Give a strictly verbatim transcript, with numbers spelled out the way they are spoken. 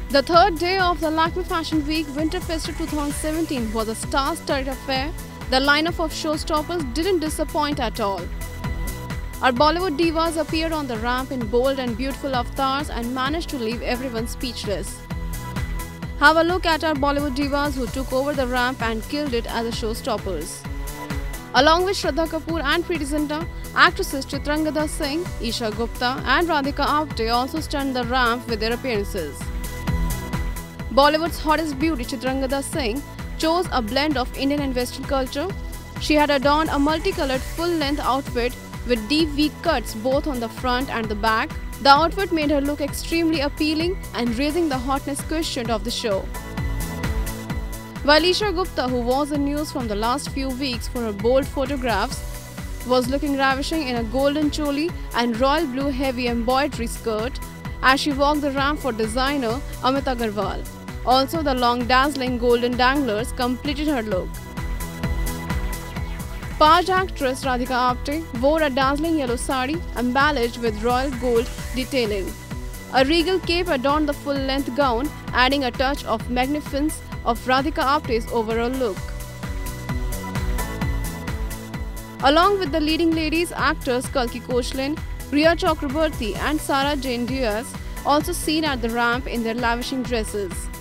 The third day of the Lakmé Fashion Week Winter Festive twenty seventeen was a star-studded affair. The lineup of showstoppers didn't disappoint at all. Our Bollywood divas appeared on the ramp in bold and beautiful avatars and managed to leave everyone speechless. Have a look at our Bollywood divas who took over the ramp and killed it as the showstoppers. Along with Shraddha Kapoor and Preeti Zinta, actresses Chitrangadha Singh, Isha Gupta and Radhika Apte also stunned the ramp with their appearances. Bollywood's hottest beauty Chitrangadha Singh chose a blend of Indian and Western culture. She had adorned a multicolored full-length outfit with deep V-cuts both on the front and the back. The outfit made her look extremely appealing and raising the hotness quotient of the show. While Isha Gupta, who was in news from the last few weeks for her bold photographs, was looking ravishing in a golden choli and royal blue heavy embroidery skirt as she walked the ramp for designer Amit Agarwal. Also, the long dazzling golden danglers completed her look. Past actress Radhika Apte wore a dazzling yellow sari embellished with royal gold detailing. A regal cape adorned the full-length gown, adding a touch of magnificence of Radhika Apte's overall look. Along with the leading ladies, actors Kalki Koechlin, Riya Chakraborty and Sarah Jane Diaz also seen at the ramp in their lavishing dresses.